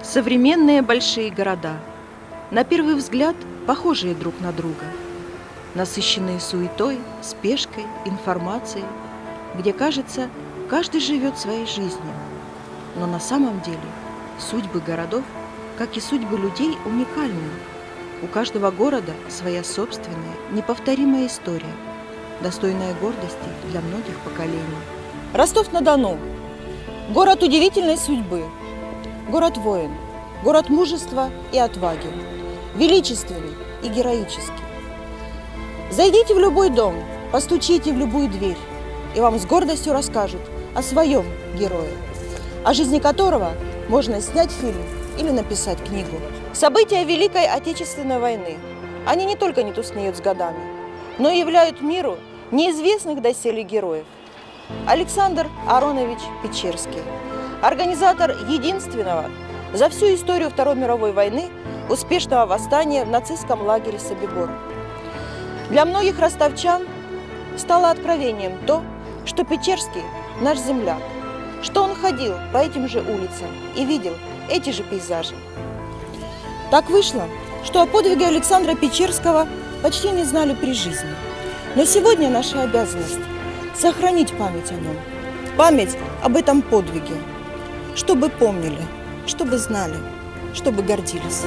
Современные большие города, на первый взгляд, похожие друг на друга, насыщенные суетой, спешкой, информацией, где, кажется, каждый живет своей жизнью. Но на самом деле судьбы городов, как и судьбы людей, уникальны. У каждого города своя собственная, неповторимая история, достойная гордости для многих поколений. Ростов-на-Дону – город удивительной судьбы, город-воин, город мужества и отваги, величественный и героический. Зайдите в любой дом, постучите в любую дверь, и вам с гордостью расскажут о своем герое, о жизни которого можно снять фильм или написать книгу. События Великой Отечественной войны, они не только не тускнеют с годами, но и являют миру неизвестных доселе героев. Александр Аронович Печерский, организатор единственного за всю историю Второй мировой войны успешного восстания в нацистском лагере Собибор. Для многих ростовчан стало откровением то, что Печерский – наш земляк, что он ходил по этим же улицам и видел эти же пейзажи. Так вышло, что о подвиге Александра Печерского почти не знали при жизни. Но сегодня наша обязанность – сохранить память о нем, память об этом подвиге, чтобы помнили, чтобы знали, чтобы гордились.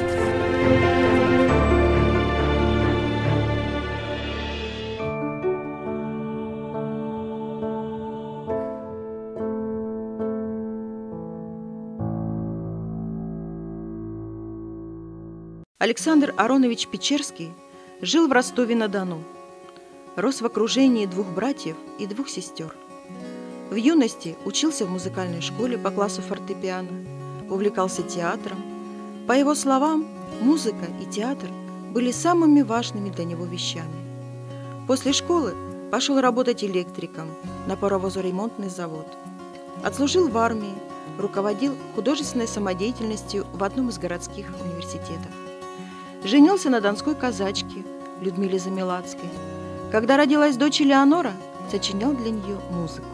Александр Аронович Печерский жил в Ростове-на-Дону. Рос в окружении двух братьев и двух сестер. В юности учился в музыкальной школе по классу фортепиано, увлекался театром. По его словам, музыка и театр были самыми важными для него вещами. После школы пошел работать электриком на паровозоремонтный завод. Отслужил в армии, руководил художественной самодеятельностью в одном из городских университетов. Женился на донской казачке Людмиле Замелацкой. Когда родилась дочь Элеонора, сочинял для нее музыку.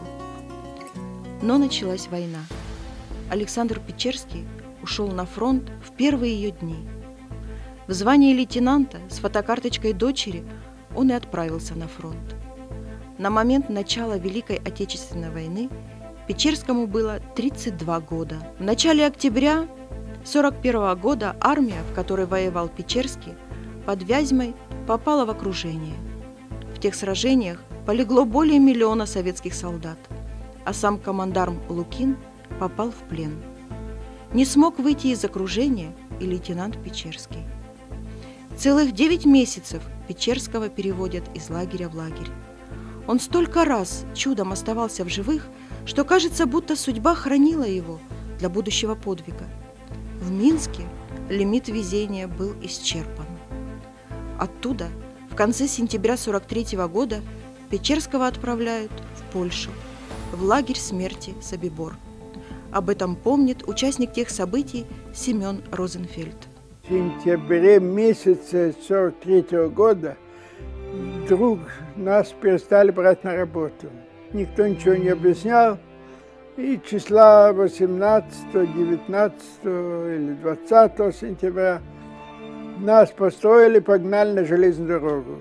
Но началась война. Александр Печерский ушел на фронт в первые ее дни. В звании лейтенанта с фотокарточкой дочери он и отправился на фронт. На момент начала Великой Отечественной войны Печерскому было 32 года. В начале октября 1941 года армия, в которой воевал Печерский, под Вязьмой попала в окружение. В тех сражениях полегло более 1 миллиона советских солдат, а сам командарм Лукин попал в плен. Не смог выйти из окружения и лейтенант Печерский. Целых 9 месяцев Печерского переводят из лагеря в лагерь. Он столько раз чудом оставался в живых, что кажется, будто судьба хранила его для будущего подвига. В Минске лимит везения был исчерпан. Оттуда в конце сентября 1943 года Печерского отправляют в Польшу, в лагерь смерти Собибор. Об этом помнит участник тех событий Семен Розенфельд. В сентябре месяце 1943 года вдруг нас перестали брать на работу. Никто ничего не объяснял. И числа 18, 19 или 20 сентября нас построили, погнали на железную дорогу.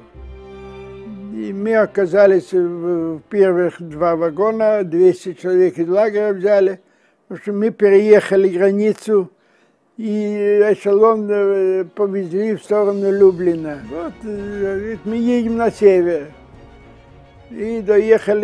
И мы оказались в первых 2 вагона, 200 человек из лагеря взяли, потому что мы переехали границу, и эшелон повезли в сторону Люблина. Вот, мы едем на север. И доехали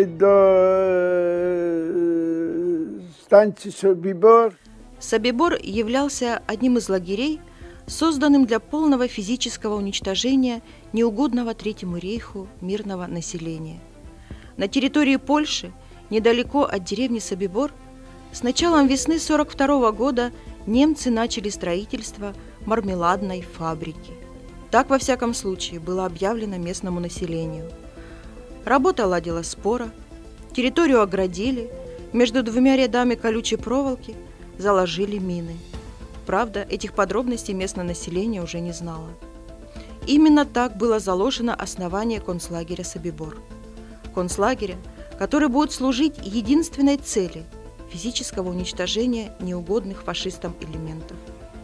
до станции Собибор. Собибор являлся одним из лагерей, созданным для полного физического уничтожения неугодного Третьему рейху мирного населения. На территории Польши, недалеко от деревни Собибор, с началом весны 1942 года немцы начали строительство мармеладной фабрики. Так, во всяком случае, было объявлено местному населению. Работа ладила споро, территорию оградили, между 2 рядами колючей проволоки заложили мины. Правда, этих подробностей местное население уже не знало. Именно так было заложено основание концлагеря Собибор. Концлагеря, который будет служить единственной цели – физического уничтожения неугодных фашистам элементов.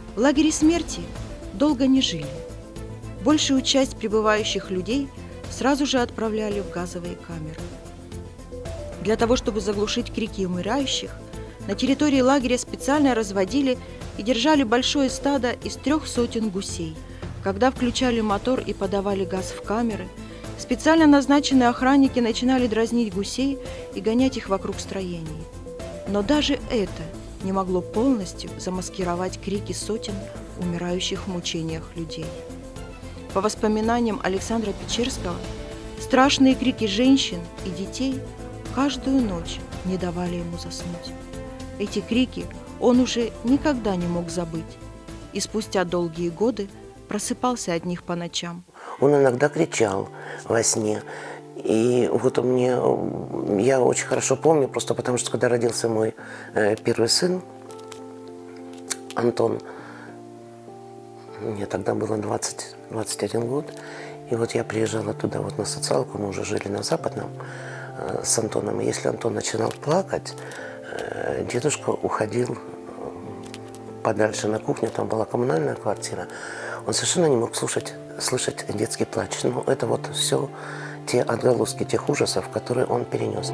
В лагере смерти долго не жили. Большую часть прибывающих людей сразу же отправляли в газовые камеры. Для того, чтобы заглушить крики умирающих, на территории лагеря специально разводили и держали большое стадо из 300 гусей. Когда включали мотор и подавали газ в камеры, специально назначенные охранники начинали дразнить гусей и гонять их вокруг строений. Но даже это не могло полностью замаскировать крики сотен умирающих в мучениях людей. По воспоминаниям Александра Печерского, страшные крики женщин и детей каждую ночь не давали ему заснуть. Эти крики он уже никогда не мог забыть, и спустя долгие годы просыпался от них по ночам. Он иногда кричал во сне. И вот я очень хорошо помню, просто потому что когда родился мой первый сын, Антон, мне тогда было 21 год, и вот я приезжала туда вот на социалку, мы уже жили на Западном с Антоном, и если Антон начинал плакать, дедушка уходил подальше на кухню, там была коммунальная квартира, он совершенно не мог слышать детский плач. Но это вот все те отголоски тех ужасов, которые он перенес.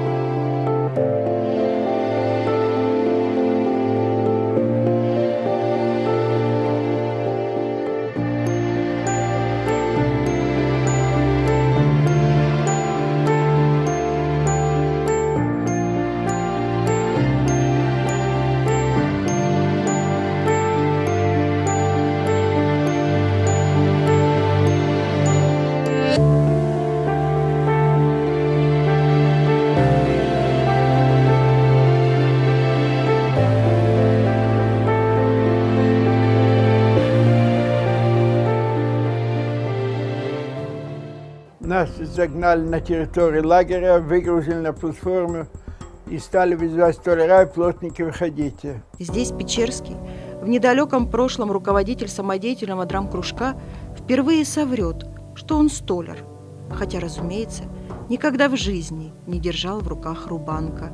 Нас загнали на территорию лагеря, выгрузили на платформу и стали вызывать столяра и плотники, выходите. Здесь Печерский, в недалеком прошлом руководитель самодеятельного драм-кружка, впервые соврет, что он столяр, хотя, разумеется, никогда в жизни не держал в руках рубанка.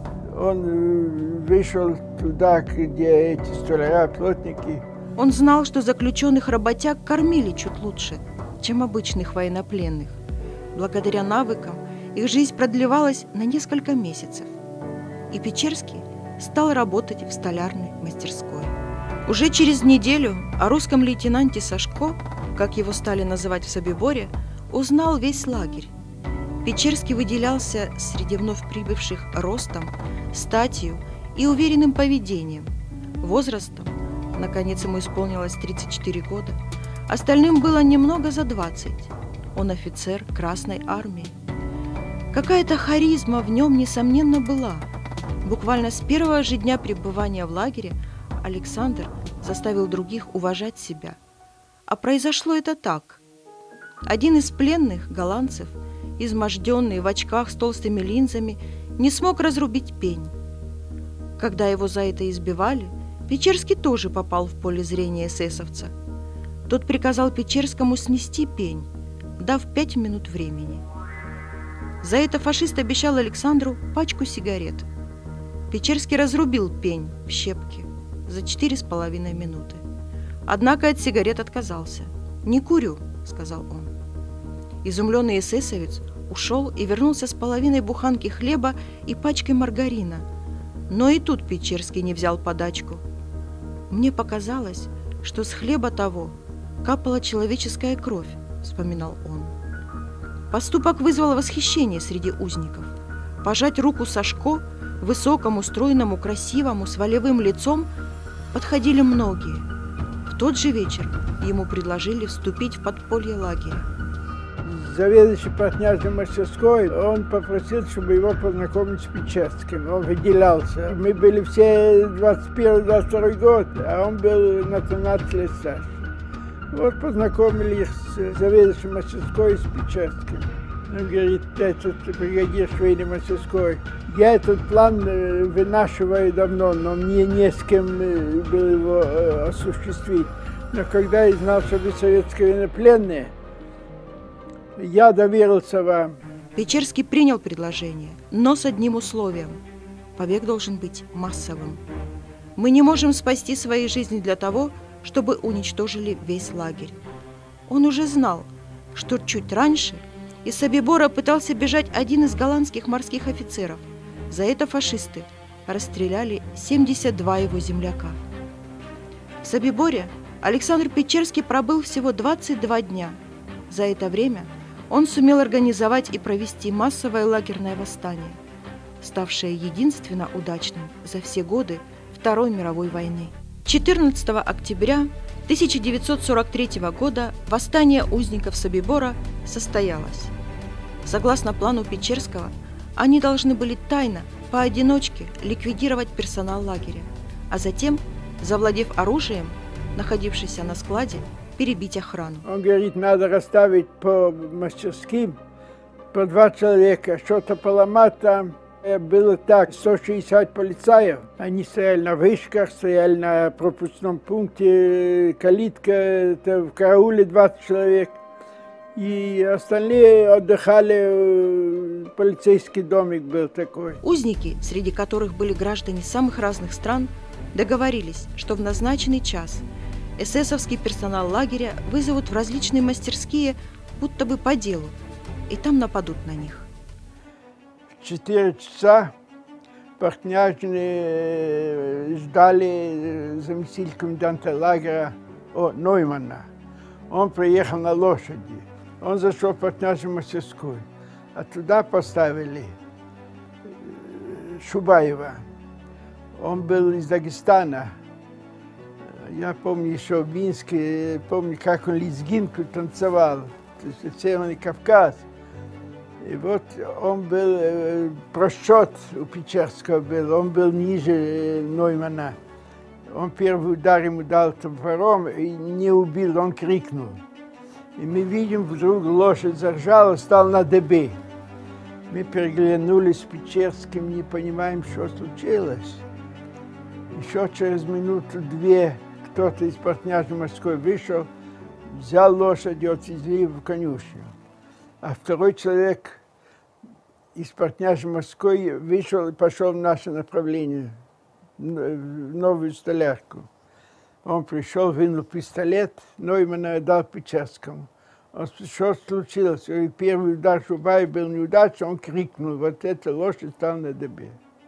Он вышел туда, где эти столяра, плотники. Он знал, что заключенных работяг кормили чуть лучше, чем обычных военнопленных. Благодаря навыкам их жизнь продлевалась на несколько месяцев. И Печерский стал работать в столярной мастерской. Уже через неделю о русском лейтенанте Сашко, как его стали называть в Собиборе, узнал весь лагерь. Печерский выделялся среди вновь прибывших ростом, статью и уверенным поведением, возрастом. Наконец ему исполнилось 34 года. Остальным было немного за 20. Он офицер Красной армии. Какая-то харизма в нем, несомненно, была. Буквально с первого же дня пребывания в лагере Александр заставил других уважать себя. А произошло это так. Один из пленных, голландцев, изможденный, в очках с толстыми линзами, не смог разрубить пень. Когда его за это избивали, Печерский тоже попал в поле зрения эсэсовца. Тот приказал Печерскому снести пень, дав 5 минут времени. За это фашист обещал Александру пачку сигарет. Печерский разрубил пень в щепки за 4,5 минуты. Однако от сигарет отказался. «Не курю», — сказал он. Изумленный эсэсовец ушел и вернулся с половиной буханки хлеба и пачкой маргарина. Но и тут Печерский не взял подачку. «Мне показалось, что с хлеба того капала человеческая кровь», — вспоминал он. Поступок вызвал восхищение среди узников. Пожать руку Сашко, высокому, стройному, красивому, с волевым лицом, подходили многие. В тот же вечер ему предложили вступить в подполье лагеря. Заведующий по княжной мастерской, он попросил, чтобы его познакомить с Печерским. Он выделялся. Мы были все 21-22 год, а он был на 13 лет старше. Вот познакомили их с заведующим мастерской и с Печерским. Он говорит, этот бригадир швейной мастерской. Я этот план вынашиваю давно, но мне не с кем было его осуществить. Но когда я знал, что вы советские военнопленные, я доверился вам. Печерский принял предложение, но с одним условием. Побег должен быть массовым. Мы не можем спасти свои жизни для того, чтобы уничтожили весь лагерь. Он уже знал, что чуть раньше из Собибора пытался бежать один из голландских морских офицеров. За это фашисты расстреляли 72 его земляка. В Собиборе Александр Печерский пробыл всего 22 дня. За это время он сумел организовать и провести массовое лагерное восстание, ставшее единственно удачным за все годы Второй мировой войны. 14 октября 1943 года восстание узников Собибора состоялось. Согласно плану Печерского, они должны были тайно, поодиночке ликвидировать персонал лагеря, а затем, завладев оружием, находившееся на складе, перебить охрану. Он говорит, надо расставить по мастерским по 2 человека, что-то поломать там. Было так, 160 полицаев. Они стояли на вышках, стояли на пропускном пункте, калитка, это в карауле 20 человек. И остальные отдыхали, полицейский домик был такой. Узники, среди которых были граждане самых разных стран, договорились, что в назначенный час эсэсовский персонал лагеря вызовут в различные мастерские, будто бы по делу, и там нападут на них. В 4 часа Портняжные ждали заместителя коменданта лагеря Ноймана. Он приехал на лошади. Он зашел в Портняжную мастерскую, а туда поставили Шубаева. Он был из Дагестана. Я помню еще в Минске, помню, как он лезгинку танцевал, то есть Северный Кавказ. И вот он был, просчет у Печерского был, он был ниже Ноймана. Он первый удар ему дал топором и не убил, он крикнул. И мы видим, вдруг лошадь заржала, стал на дыбы. Мы переглянулись с Печерским, не понимаем, что случилось. Еще через минуту-две кто-то из Портняжной морской вышел, взял лошадь и отвезли в конюшню. А второй человек из Портняжной морской вышел и пошел в наше направление, в новую столярку. Он пришел, вынул пистолет, Ноймана дал Печерскому. Он спрашивал, что случилось. И первый удар Шубаева был неудача, он крикнул, вот эта лошадь стала на дыбе.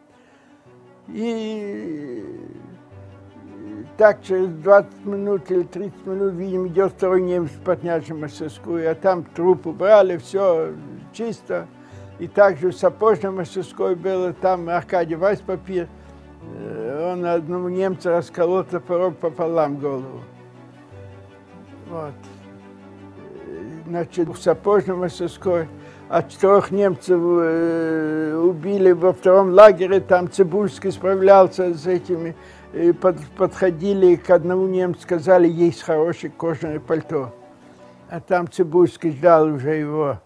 И так через 20 минут или 30 минут, видим, идет второй немец в Портняжную мастерскую, а там труп убрали, все чисто. И также в сапожной мастерской было, там Аркадий Вайспапир, он одному немцу расколол топором пополам голову. Вот. Значит, в сапожной мастерской от 4 немцев убили во втором лагере, там Цибульский справлялся с этими. И подходили к одному немцу, сказали, есть хорошее кожаное пальто. А там Цибульский ждал уже его.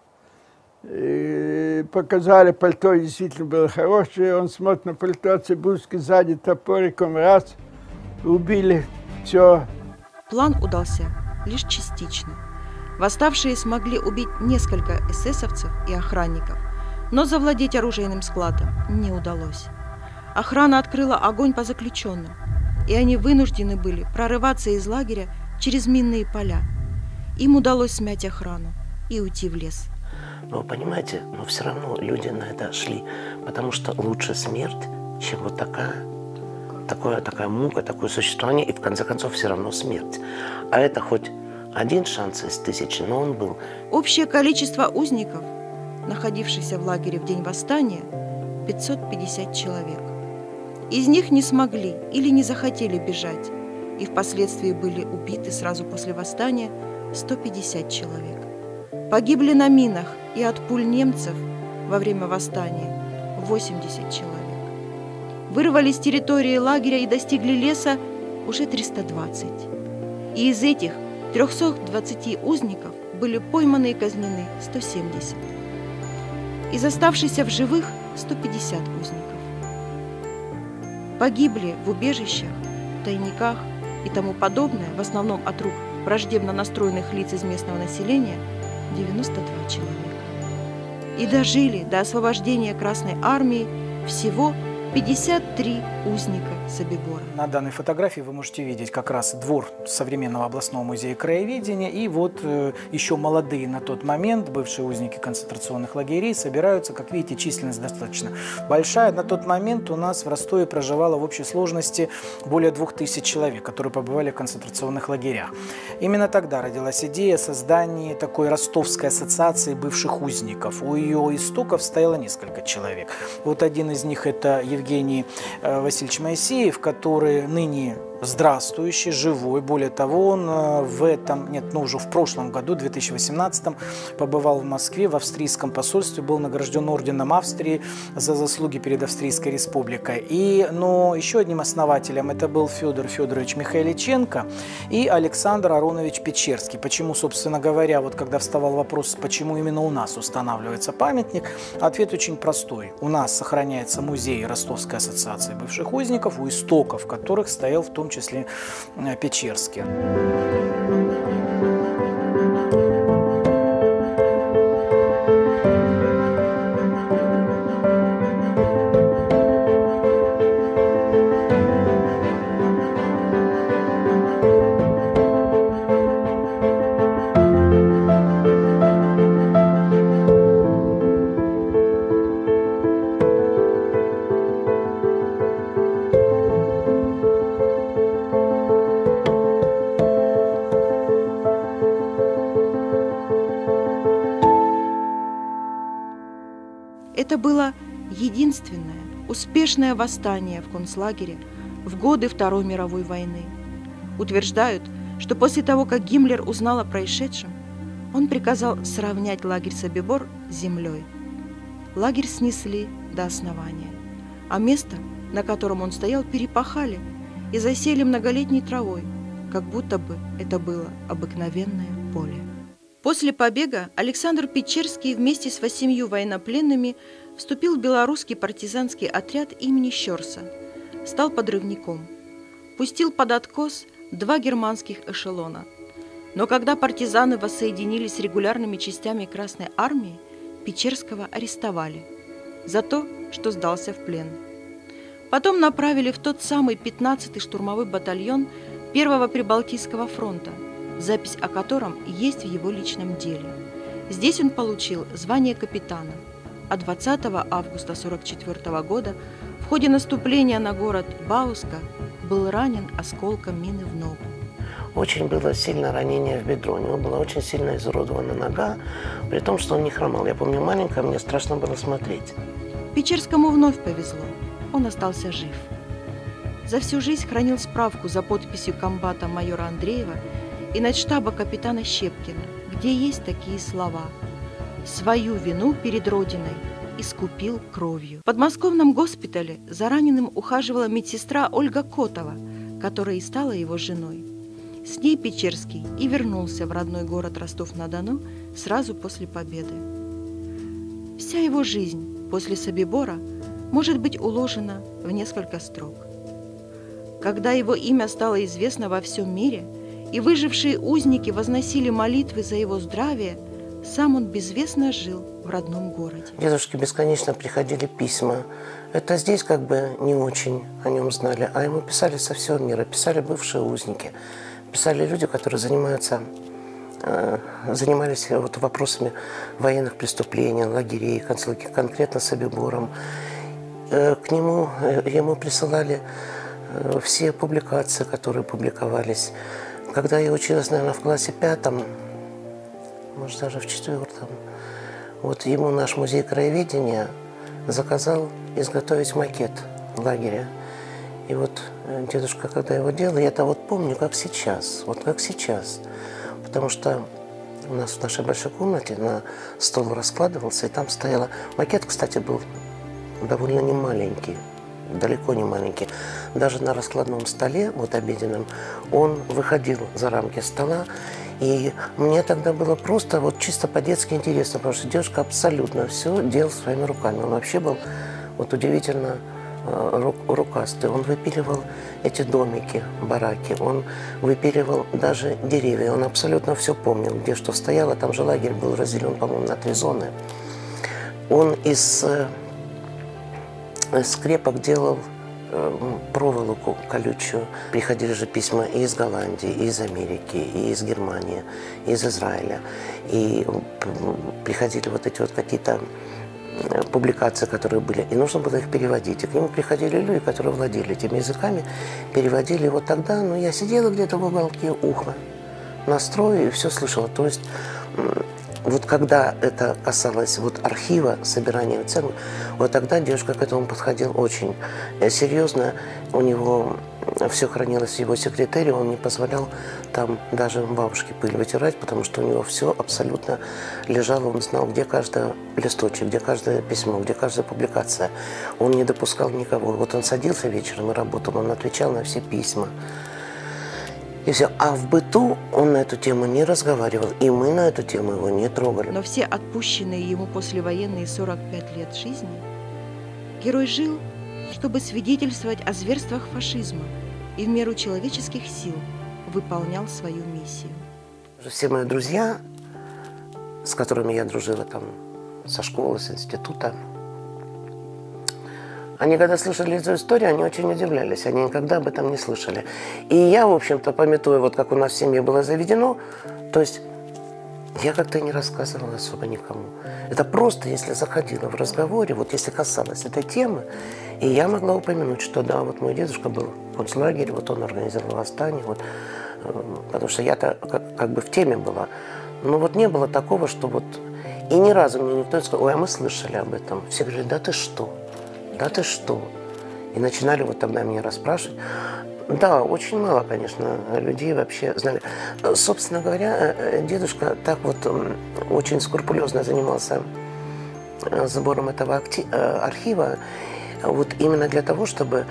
И показали, пальто действительно было хорошее. Он смотрит на пальто, Цибульский сзади топориком, раз, убили, все. План удался лишь частично. Восставшие смогли убить несколько эсэсовцев и охранников, но завладеть оружейным складом не удалось. Охрана открыла огонь по заключенным, и они вынуждены были прорываться из лагеря через минные поля. Им удалось смять охрану и уйти в лес. Но понимаете, но все равно люди на это шли, потому что лучше смерть, чем вот такая мука, такое существование, и в конце концов все равно смерть. А это хоть один шанс из 1000, но он был. Общее количество узников, находившихся в лагере в день восстания, 550 человек. Из них не смогли или не захотели бежать, и впоследствии были убиты сразу после восстания 150 человек. Погибли на минах и от пуль немцев во время восстания 80 человек. Вырвались с территории лагеря и достигли леса уже 320. И из этих 320 узников были пойманы и казнены 170. Из оставшихся в живых 150 узников. Погибли в убежищах, тайниках и тому подобное, в основном от рук враждебно настроенных лиц из местного населения, 92 человека. И дожили до освобождения Красной Армии всего 53 узника Собибора. На данной фотографии вы можете видеть как раз двор Современного областного музея краеведения. И вот еще молодые на тот момент бывшие узники концентрационных лагерей собираются. Как видите, численность достаточно большая. На тот момент у нас в Ростове проживало в общей сложности более 2000 человек, которые побывали в концентрационных лагерях. Именно тогда родилась идея создания такой ростовской ассоциации бывших узников. У ее истоков стояло несколько человек. Вот один из них – это Евгений Васильевич Моисеев, который ныне здравствующий, живой. Более того, он уже в прошлом году, 2018, побывал в Москве, в австрийском посольстве, был награжден орденом Австрии за заслуги перед Австрийской республикой. Но еще одним основателем это был Федор Федорович Михайличенко и Александр Аронович Печерский. Почему, собственно говоря, вот когда вставал вопрос, почему именно у нас устанавливается памятник, ответ очень простой. У нас сохраняется музей Ростовской ассоциации бывших узников, у истоков которых стоял в том числе Печерский. Это было единственное успешное восстание в концлагере в годы Второй мировой войны. Утверждают, что после того, как Гиммлер узнал о происшедшем, он приказал сравнять лагерь Собибор с землей. Лагерь снесли до основания, а место, на котором он стоял, перепахали и засеяли многолетней травой, как будто бы это было обыкновенное поле. После побега Александр Печерский вместе с 8 военнопленными вступил в белорусский партизанский отряд имени Щорса, стал подрывником, пустил под откос 2 германских эшелона. Но когда партизаны воссоединились с регулярными частями Красной армии, Печерского арестовали за то, что сдался в плен. Потом направили в тот самый 15-й штурмовой батальон 1-го Прибалтийского фронта, запись о котором есть в его личном деле. Здесь он получил звание капитана, а 20 августа 1944 года в ходе наступления на город Бауска был ранен осколком мины в ногу. Очень было сильное ранение в бедро, у него была очень сильно изуродована нога, при том, что он не хромал. Я помню, маленькая, мне страшно было смотреть. Печерскому вновь повезло, он остался жив. За всю жизнь хранил справку за подписью комбата майора Андреева и начштаба капитана Щепкина, где есть такие слова: «Свою вину перед Родиной искупил кровью». В подмосковном госпитале за раненым ухаживала медсестра Ольга Котова, которая и стала его женой. С ней Печерский и вернулся в родной город Ростов-на-Дону сразу после победы. Вся его жизнь после Собибора может быть уложена в несколько строк. Когда его имя стало известно во всем мире, и выжившие узники возносили молитвы за его здравие, сам он безвестно жил в родном городе. Дедушке бесконечно приходили письма. Это здесь как бы не очень о нем знали, а ему писали со всего мира, писали бывшие узники, писали люди, которые занимались вот вопросами военных преступлений, лагерей, конкретно Собибором. Ему присылали все публикации, которые публиковались. Когда я училась, наверное, в классе 5, может, даже в 4, вот ему наш музей краеведения заказал изготовить макет лагеря. И вот дедушка, когда его делал, я это вот помню, как сейчас, потому что у нас в нашей большой комнате на стол раскладывался, и там стояла... Макет, кстати, был довольно немаленький. Далеко не маленький. Даже на раскладном столе, вот обеденном, он выходил за рамки стола. И мне тогда было просто вот чисто по-детски интересно, потому что дедушка абсолютно все делал своими руками. Он вообще был вот удивительно рукастый. Он выпиливал эти домики, бараки, он выпиливал даже деревья. Он абсолютно все помнил, где что стояло. Там же лагерь был разделен, по-моему, на 3 зоны. Он из скрепок делал проволоку колючую. Приходили же письма и из Голландии, и из Америки, и из Германии, и из Израиля. И приходили вот эти вот какие-то публикации, которые были, и нужно было их переводить. И к нему приходили люди, которые владели этими языками, переводили. И вот тогда, ну, я сидела где-то в уголке уха, настрою и все слышала. То есть вот когда это касалось вот архива, собирания оценок, вот тогда дедушка к этому подходил очень серьезно. У него все хранилось в его секретаре, он не позволял там даже бабушке пыль вытирать, потому что у него все абсолютно лежало, он знал, где каждый листочек, где каждое письмо, где каждая публикация. Он не допускал никого. Вот он садился вечером и работал, он отвечал на все письма. И все. А в быту он на эту тему не разговаривал, и мы на эту тему его не трогали. Но все отпущенные ему послевоенные 45 лет жизни герой жил, чтобы свидетельствовать о зверствах фашизма и в меру человеческих сил выполнял свою миссию. Все мои друзья, с которыми я дружила там со школы, с института, они, когда слышали эту историю, они очень удивлялись, они никогда об этом не слышали. И я, в общем-то, памятуя, вот как у нас в семье было заведено, то есть я как-то и не рассказывала особо никому. Это просто, если заходила в разговоре, вот если касалось этой темы, и я могла упомянуть, что да, вот мой дедушка был в концлагере, вот он организовал восстание, вот, потому что я-то как бы в теме была. Но вот не было такого, что вот... И ни разу мне никто не сказал: ой, а мы слышали об этом. Все говорили: да ты что? Да ты что? И начинали вот тогда меня расспрашивать. Да, очень мало, конечно, людей вообще знали. Собственно говоря, дедушка так вот очень скрупулезно занимался сбором этого архива, вот именно для того, чтобы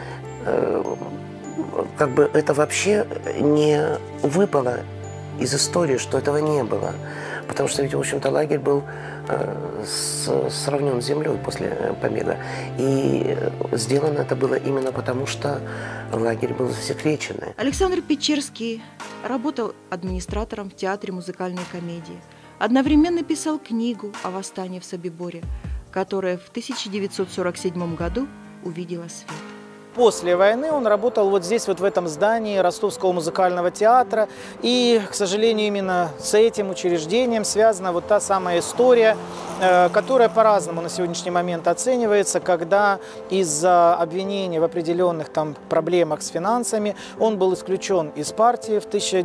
как бы это вообще не выпало из истории, что этого не было. Потому что ведь, в общем-то, лагерь был сравнен с землей после побега. И сделано это было именно потому, что лагерь был засекреченный. Александр Печерский работал администратором в театре музыкальной комедии. Одновременно писал книгу о восстании в Собиборе, которая в 1947 году увидела свет. После войны он работал вот здесь, вот в этом здании Ростовского музыкального театра. И, к сожалению, именно с этим учреждением связана вот та самая история, которая по-разному на сегодняшний момент оценивается, когда из-за обвинений в определенных там проблемах с финансами он был исключен из партии в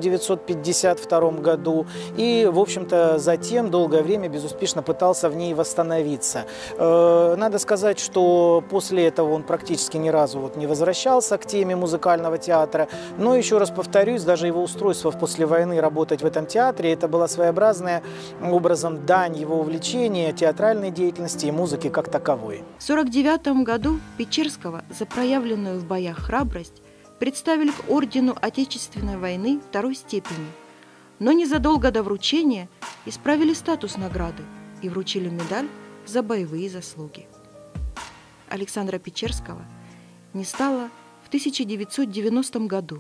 1952 году и, в общем-то, затем долгое время безуспешно пытался в ней восстановиться. Надо сказать, что после этого он практически ни разу вот не возвращался к теме музыкального театра. Но, еще раз повторюсь, даже его устройство после войны работать в этом театре, это была своеобразная образом дань его увлечения театральной деятельности и музыки как таковой. В 1949 году Печерского за проявленную в боях храбрость представили к ордену Отечественной войны второй степени, но незадолго до вручения исправили статус награды и вручили медаль за боевые заслуги. Александра Печерского не стало в 1990 году.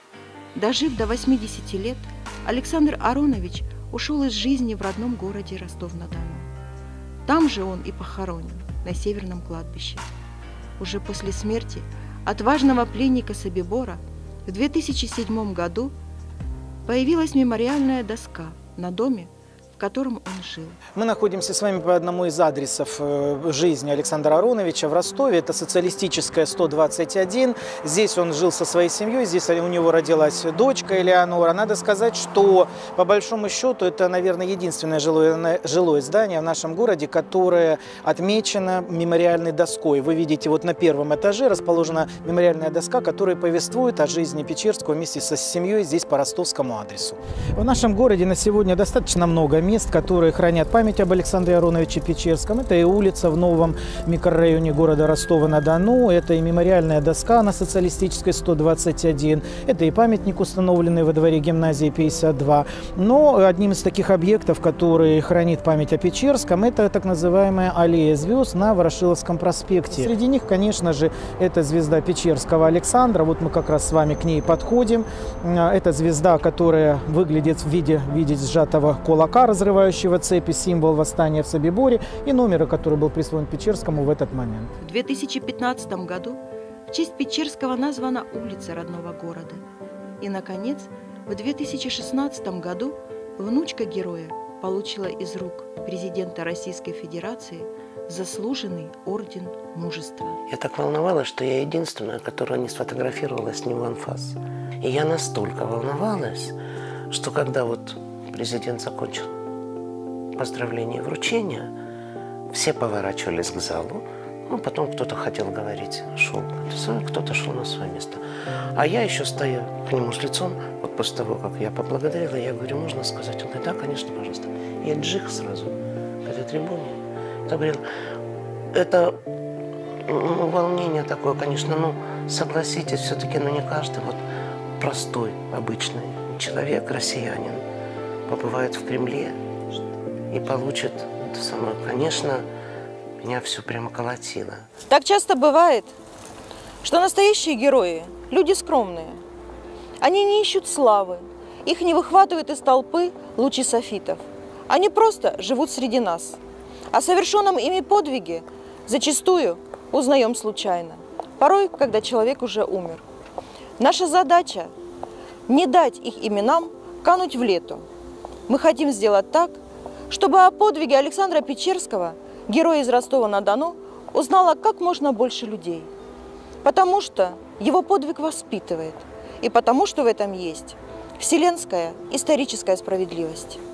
Дожив до 80 лет, Александр Аронович ушел из жизни в родном городе Ростов-на-Дону. Там же он и похоронен, на Северном кладбище. Уже после смерти отважного пленника Собибора в 2007 году появилась мемориальная доска на доме, в котором он жил. Мы находимся с вами по одному из адресов жизни Александра Ароновича в Ростове. Это Социалистическая, 121. Здесь он жил со своей семьей, здесь у него родилась дочка Элеонора. Надо сказать, что по большому счету это, наверное, единственное жилое здание в нашем городе, которое отмечено мемориальной доской. Вы видите, вот на первом этаже расположена мемориальная доска, которая повествует о жизни Печерского вместе со семьей здесь по ростовскому адресу. В нашем городе на сегодня достаточно много мест, которые хранят память об Александре Ароновиче Печерском. Это и улица в новом микрорайоне города Ростова-на-Дону, это и мемориальная доска на Социалистической, 121, это и памятник, установленный во дворе гимназии 52. Но одним из таких объектов, который хранит память о Печерском, это так называемая аллея звезд на Ворошиловском проспекте. Среди них, конечно же, это звезда Печерского Александра. Вот мы как раз с вами к ней подходим. Это звезда, которая выглядит в виде сжатого кулака, разрывающего цепи, символ восстания в Собиборе, и номера, который был присвоен Печерскому в этот момент. В 2015 году в честь Печерского названа улица родного города. И, наконец, в 2016 году внучка героя получила из рук президента Российской Федерации заслуженный орден мужества. Я так волновалась, что я единственная, которая не сфотографировала с ним в анфас. И я настолько волновалась, что когда вот президент закончил поздравление и вручение, все поворачивались к залу. Ну, потом кто-то хотел говорить, шел, кто-то шел на свое место. А я еще стою к нему с лицом, вот после того, как я поблагодарила, я говорю, можно сказать? Он говорит, да, конечно, пожалуйста. Я джих сразу к этой трибуне. Я говорил, это волнение такое, конечно, ну, согласитесь, все-таки, ну, не каждый вот простой, обычный человек, россиянин, побывает в Кремле и получит это самое, конечно, меня все прямо колотило. Так часто бывает, что настоящие герои – люди скромные. Они не ищут славы, их не выхватывают из толпы лучи софитов. Они просто живут среди нас. О совершенном ими подвиге зачастую узнаем случайно, порой, когда человек уже умер. Наша задача – не дать их именам кануть в лету. Мы хотим сделать так, чтобы о подвиге Александра Печерского, героя из Ростова-на-Дону, узнало как можно больше людей. Потому что его подвиг воспитывает, и потому что в этом есть вселенская историческая справедливость.